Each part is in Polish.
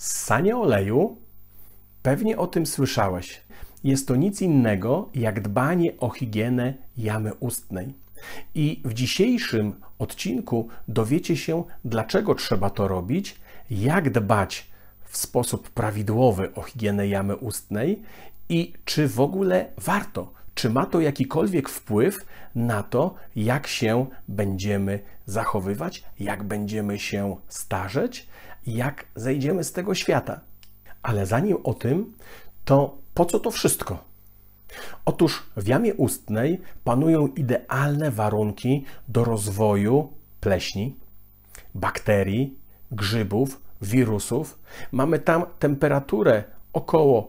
Ssanie oleju? Pewnie o tym słyszałeś. Jest to nic innego jak dbanie o higienę jamy ustnej. I w dzisiejszym odcinku dowiecie się, dlaczego trzeba to robić, jak dbać w sposób prawidłowy o higienę jamy ustnej i czy w ogóle warto, czy ma to jakikolwiek wpływ na to, jak się będziemy zachowywać, jak będziemy się starzeć, jak zejdziemy z tego świata. Ale zanim o tym, to po co to wszystko? Otóż w jamie ustnej panują idealne warunki do rozwoju pleśni, bakterii, grzybów, wirusów. Mamy tam temperaturę około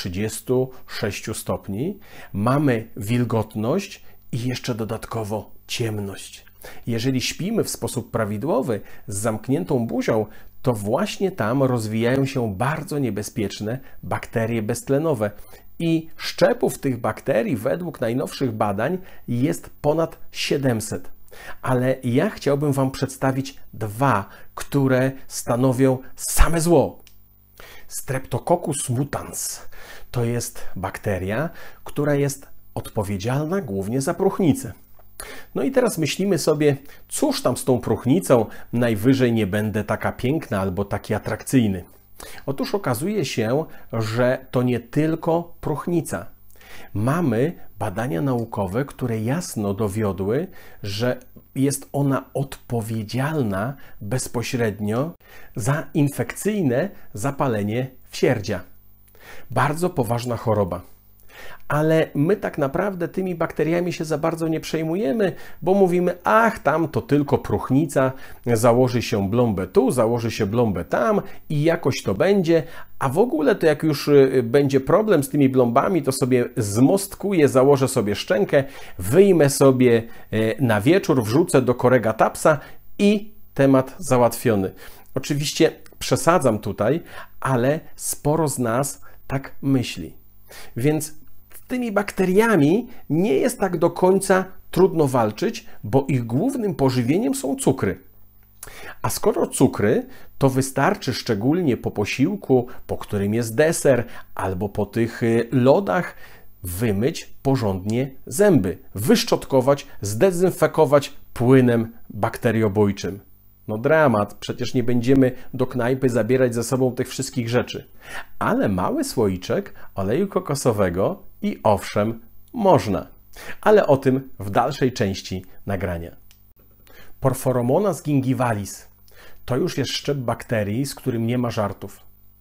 36 stopni, mamy wilgotność i jeszcze dodatkowo ciemność. Jeżeli śpimy w sposób prawidłowy z zamkniętą buzią, to właśnie tam rozwijają się bardzo niebezpieczne bakterie beztlenowe. I szczepów tych bakterii według najnowszych badań jest ponad 700. Ale ja chciałbym Wam przedstawić dwa, które stanowią same zło. Streptococcus mutans to jest bakteria, która jest odpowiedzialna głównie za próchnicę. No i teraz myślimy sobie, cóż tam z tą próchnicą, najwyżej nie będę taka piękna albo taki atrakcyjny. Otóż okazuje się, że to nie tylko próchnica. Mamy badania naukowe, które jasno dowiodły, że jest ona odpowiedzialna bezpośrednio za infekcyjne zapalenie wsierdzia. Bardzo poważna choroba. Ale my tak naprawdę tymi bakteriami się za bardzo nie przejmujemy, bo mówimy, ach, tam to tylko próchnica, założy się blombę tu, założy się blombę tam i jakoś to będzie, a w ogóle to jak już będzie problem z tymi blombami, to sobie zmostkuję, założę sobie szczękę, wyjmę sobie na wieczór, wrzucę do Corega Tapsa i temat załatwiony. Oczywiście przesadzam tutaj, ale sporo z nas tak myśli. Więc tymi bakteriami nie jest tak do końca trudno walczyć, bo ich głównym pożywieniem są cukry. A skoro cukry, to wystarczy szczególnie po posiłku, po którym jest deser, albo po tych lodach, wymyć porządnie zęby, wyszczotkować, zdezynfekować płynem bakteriobójczym. No dramat, przecież nie będziemy do knajpy zabierać ze sobą tych wszystkich rzeczy. Ale mały słoiczek oleju kokosowego i owszem, można. Ale o tym w dalszej części nagrania. Porphyromonas gingivalis to już jest szczep bakterii, z którym nie ma żartów.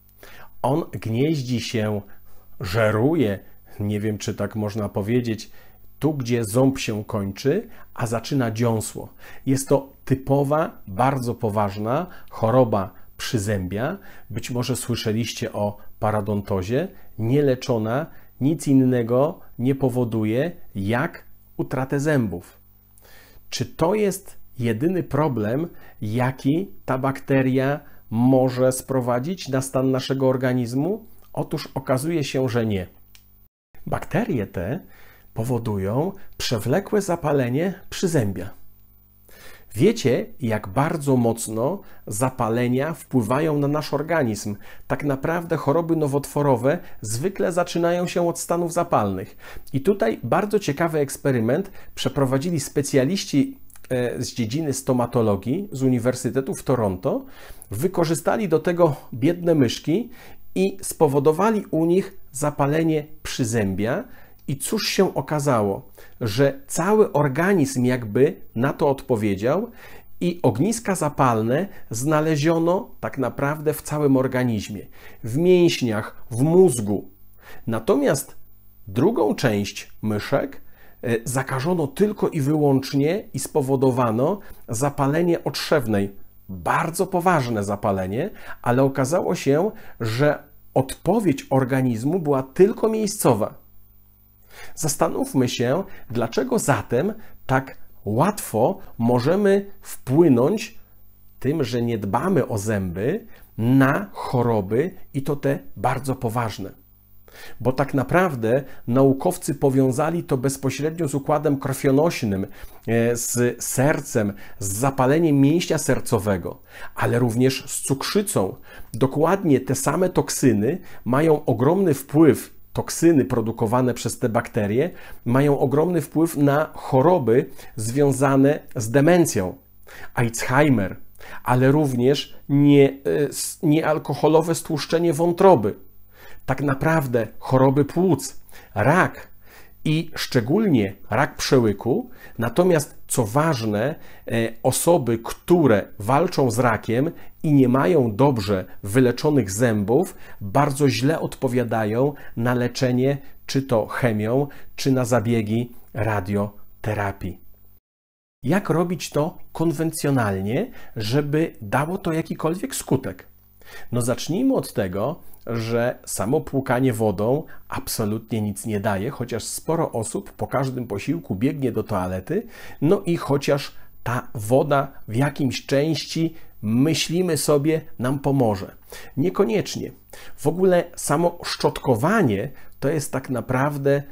On gnieździ się, żeruje, nie wiem czy tak można powiedzieć, tu, gdzie ząb się kończy, a zaczyna dziąsło. Jest to typowa, bardzo poważna choroba przyzębia. Być może słyszeliście o parodontozie. Nieleczona, nic innego nie powoduje jak utratę zębów. Czy to jest jedyny problem, jaki ta bakteria może sprowadzić na stan naszego organizmu? Otóż okazuje się, że nie. Bakterie te powodują przewlekłe zapalenie przyzębia. Wiecie, jak bardzo mocno zapalenia wpływają na nasz organizm. Tak naprawdę choroby nowotworowe zwykle zaczynają się od stanów zapalnych. I tutaj bardzo ciekawy eksperyment przeprowadzili specjaliści z dziedziny stomatologii z Uniwersytetu w Toronto. Wykorzystali do tego biedne myszki i spowodowali u nich zapalenie przyzębia. I cóż się okazało? Że cały organizm jakby na to odpowiedział i ogniska zapalne znaleziono tak naprawdę w całym organizmie, w mięśniach, w mózgu. Natomiast drugą część myszek zakażono tylko i wyłącznie i spowodowano zapalenie otrzewnej. Bardzo poważne zapalenie, ale okazało się, że odpowiedź organizmu była tylko miejscowa. Zastanówmy się, dlaczego zatem tak łatwo możemy wpłynąć tym, że nie dbamy o zęby, na choroby i to te bardzo poważne. bo tak naprawdę naukowcy powiązali to bezpośrednio z układem krwionośnym, z sercem, z zapaleniem mięśnia sercowego, ale również z cukrzycą. Dokładnie te same toksyny mają ogromny wpływ, toksyny produkowane przez te bakterie mają ogromny wpływ na choroby związane z demencją, Alzheimer, ale również niealkoholowe stłuszczenie wątroby. Tak naprawdę choroby płuc, rak i szczególnie rak przełyku. Natomiast co ważne, osoby, które walczą z rakiem i nie mają dobrze wyleczonych zębów, bardzo źle odpowiadają na leczenie, czy to chemią, czy na zabiegi radioterapii. Jak robić to konwencjonalnie, żeby dało to jakikolwiek skutek? No zacznijmy od tego, że samo płukanie wodą absolutnie nic nie daje, chociaż sporo osób po każdym posiłku biegnie do toalety, no i chociaż ta woda w jakimś części, myślimy sobie, nam pomoże. Niekoniecznie. W ogóle samo szczotkowanie to jest tak naprawdę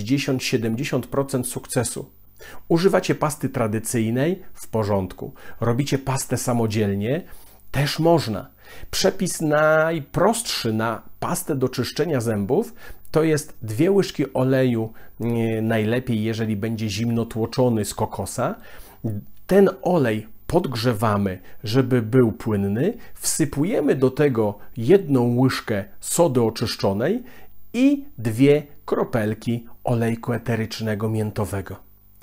60-70% sukcesu. Używacie pasty tradycyjnej? W porządku. Robicie pastę samodzielnie? Też można. Przepis najprostszy na pastę do czyszczenia zębów to jest 2 łyżki oleju, najlepiej jeżeli będzie zimno tłoczony z kokosa. Ten olej podgrzewamy, żeby był płynny, wsypujemy do tego 1 łyżkę sody oczyszczonej i 2 kropelki olejku eterycznego miętowego.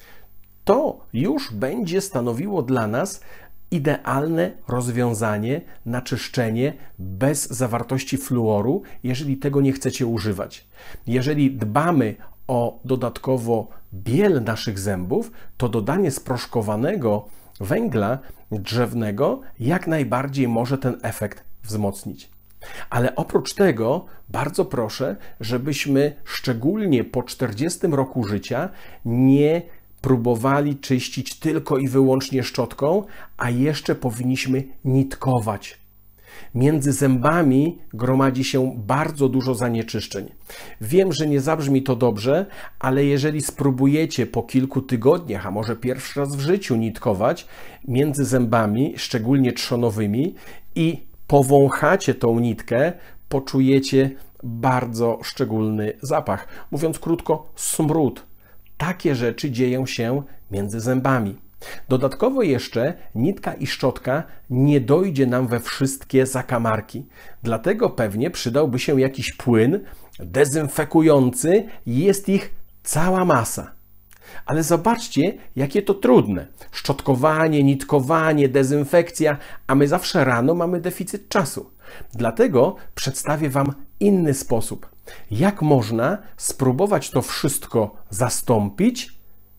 To już będzie stanowiło dla nas idealne rozwiązanie na czyszczenie bez zawartości fluoru, jeżeli tego nie chcecie używać. Jeżeli dbamy o dodatkowo biel naszych zębów, to dodanie sproszkowanego węgla drzewnego jak najbardziej może ten efekt wzmocnić. Ale oprócz tego bardzo proszę, żebyśmy szczególnie po 40 roku życia nie próbowali czyścić tylko i wyłącznie szczotką, a jeszcze powinniśmy nitkować. Między zębami gromadzi się bardzo dużo zanieczyszczeń. Wiem, że nie zabrzmi to dobrze, ale jeżeli spróbujecie po kilku tygodniach, a może pierwszy raz w życiu nitkować między zębami, szczególnie trzonowymi, i powąchacie tą nitkę, poczujecie bardzo szczególny zapach. Mówiąc krótko, smród. Takie rzeczy dzieją się między zębami. Dodatkowo jeszcze nitka i szczotka nie dojdzie nam we wszystkie zakamarki. Dlatego pewnie przydałby się jakiś płyn dezynfekujący. Jest ich cała masa. Ale zobaczcie, jakie to trudne. Szczotkowanie, nitkowanie, dezynfekcja, a my zawsze rano mamy deficyt czasu. Dlatego przedstawię Wam inny sposób. Jak można spróbować to wszystko zastąpić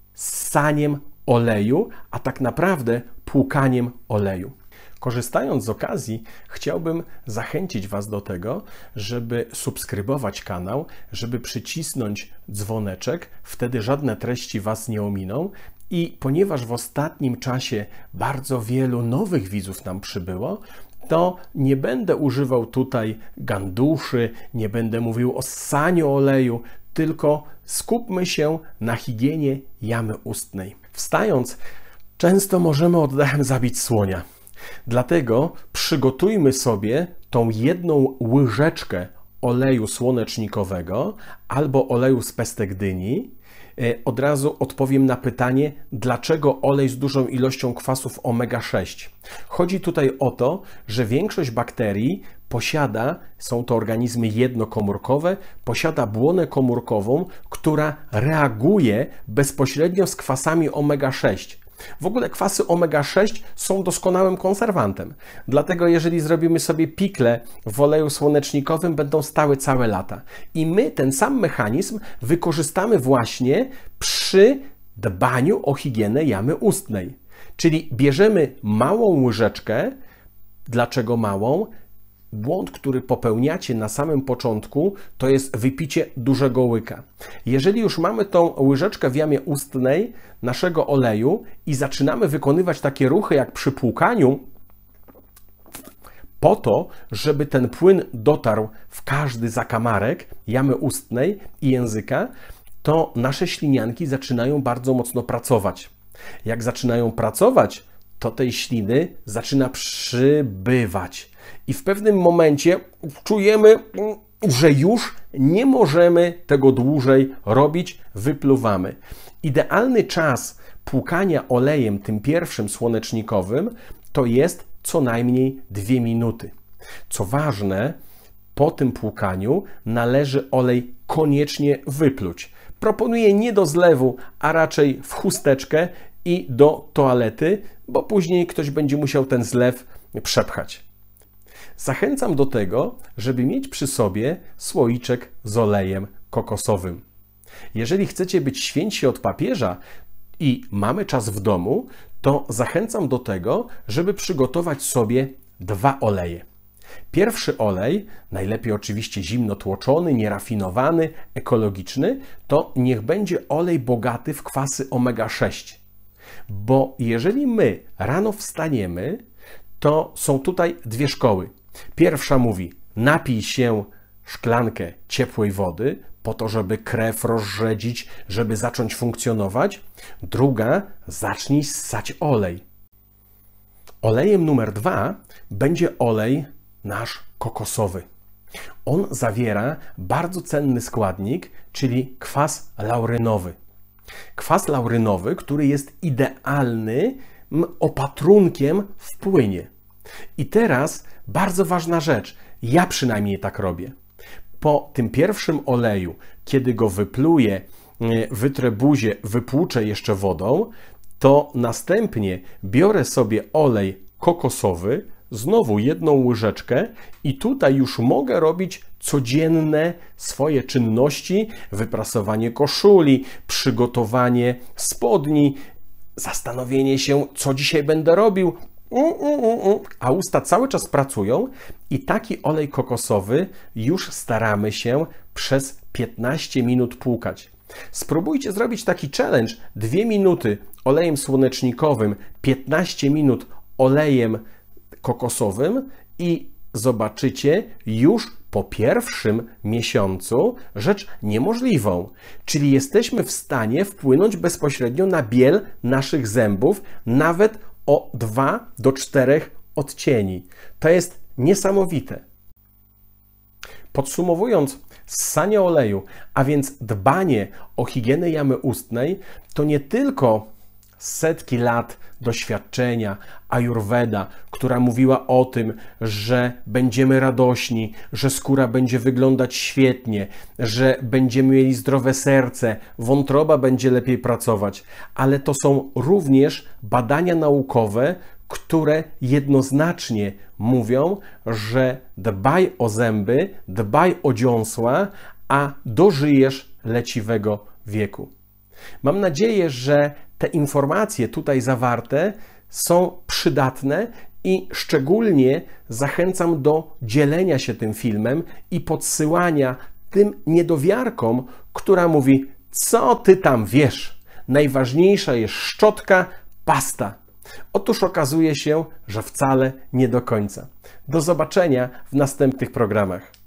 ssaniem oleju, a tak naprawdę płukaniem oleju. Korzystając z okazji, chciałbym zachęcić Was do tego, żeby subskrybować kanał, żeby przycisnąć dzwoneczek, wtedy żadne treści Was nie ominą. I ponieważ w ostatnim czasie bardzo wielu nowych widzów nam przybyło, to nie będę używał tutaj ganduszy, nie będę mówił o ssaniu oleju, tylko skupmy się na higienie jamy ustnej. Wstając, często możemy oddechem zabić słonia. Dlatego przygotujmy sobie tą 1 łyżeczkę oleju słonecznikowego albo oleju z pestek dyni. Od razu odpowiem na pytanie, dlaczego olej z dużą ilością kwasów omega-6. Chodzi tutaj o to, że większość bakterii są to organizmy jednokomórkowe, posiada błonę komórkową, która reaguje bezpośrednio z kwasami omega-6. W ogóle kwasy omega-6 są doskonałym konserwantem. Dlatego jeżeli zrobimy sobie pikle w oleju słonecznikowym, będą stały całe lata. I my ten sam mechanizm wykorzystamy właśnie przy dbaniu o higienę jamy ustnej. Czyli bierzemy małą łyżeczkę. Dlaczego małą? Błąd, który popełniacie na samym początku, to jest wypicie dużego łyka. Jeżeli już mamy tą łyżeczkę w jamie ustnej naszego oleju i zaczynamy wykonywać takie ruchy jak przy płukaniu, Po to, żeby ten płyn dotarł w każdy zakamarek jamy ustnej i języka, to nasze ślinianki zaczynają bardzo mocno pracować. Jak zaczynają pracować, to tej śliny zaczyna przybywać. I w pewnym momencie czujemy, że już nie możemy tego dłużej robić, wypluwamy. Idealny czas płukania olejem tym pierwszym słonecznikowym to jest co najmniej 2 minuty. Co ważne, po tym płukaniu należy olej koniecznie wypluć. Proponuję nie do zlewu, a raczej w chusteczkę i do toalety, bo później ktoś będzie musiał ten zlew przepchać. Zachęcam do tego, żeby mieć przy sobie słoiczek z olejem kokosowym. Jeżeli chcecie być świętsi od papieża i mamy czas w domu, to zachęcam do tego, żeby przygotować sobie 2 oleje. Pierwszy olej, najlepiej oczywiście zimno tłoczony, nierafinowany, ekologiczny, to niech będzie olej bogaty w kwasy omega-6. Bo jeżeli my rano wstaniemy, to są tutaj 2 szkoły. Pierwsza mówi: napij się szklankę ciepłej wody po to, żeby krew rozrzedzić, żeby zacząć funkcjonować. Druga: zacznij ssać olej. Olejem numer 2 będzie olej nasz kokosowy. On zawiera bardzo cenny składnik, czyli kwas laurynowy. Kwas laurynowy, który jest idealnym opatrunkiem w płynie. I teraz bardzo ważna rzecz, ja przynajmniej tak robię. Po tym pierwszym oleju, kiedy go wypluję, wytrę buzię, wypłuczę jeszcze wodą, to następnie biorę sobie olej kokosowy, znowu 1 łyżeczkę i tutaj już mogę robić codzienne swoje czynności, wyprasowanie koszuli, przygotowanie spodni, zastanowienie się, co dzisiaj będę robił, a usta cały czas pracują i taki olej kokosowy już staramy się przez 15 minut płukać. Spróbujcie zrobić taki challenge: 2 minuty olejem słonecznikowym, 15 minut olejem kokosowym i zobaczycie już po pierwszym miesiącu rzecz niemożliwą. Czyli jesteśmy w stanie wpłynąć bezpośrednio na biel naszych zębów, nawet o 2 do 4 odcieni. To jest niesamowite. Podsumowując, ssanie oleju, a więc dbanie o higienę jamy ustnej, to nie tylko setki lat doświadczenia Ajurweda, która mówiła o tym, że będziemy radośni, że skóra będzie wyglądać świetnie, że będziemy mieli zdrowe serce, wątroba będzie lepiej pracować, ale to są również badania naukowe, które jednoznacznie mówią, że dbaj o zęby, dbaj o dziąsła, a dożyjesz leciwego wieku. Mam nadzieję, że te informacje tutaj zawarte są przydatne i szczególnie zachęcam do dzielenia się tym filmem i podsyłania tym niedowiarkom, która mówi: co ty tam wiesz? Najważniejsza jest szczotka, pasta. Otóż okazuje się, że wcale nie do końca. Do zobaczenia w następnych programach.